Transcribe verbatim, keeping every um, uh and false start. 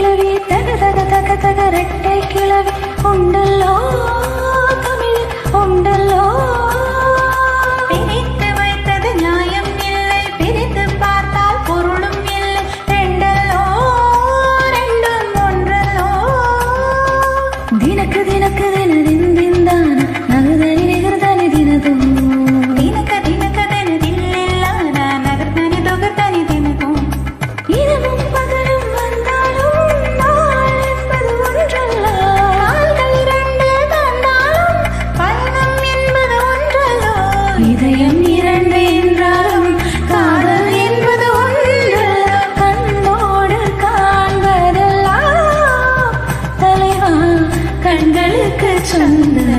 கிழவி தக தக தக தக ரெட்டை கிழவி உண்டல்லோ தமிழ் உண்டல்லோ பிரித்து வைத்தது நியாயம் இல்லை பிரித்து பார்த்தால் பொருளும் இல்லை ரெண்டல்லோ ரெண்டும் ஒன்றல்லோ தினக்கு தினக்கு தினதிந்தான நகுதனி நிகர்தனி தினதும் தினக்க தினக்க தினதில்லில்ல நகர்தனி தொகர்தனி தினக்கும் இரவும் பகலும் வந்தாலும் நாள் என்பது ஒன்றல்ல கால்கள் இரண்டு தந்தாலும் பயணம் என்பது ஒன்றல்லோ இதயம் இரண்டு என்றாலும் காதல் என்பது ஒன்றல்ல கண்ணோடு காண்பதெல்லாம் தலைவா கண்களுக்கு சொந்த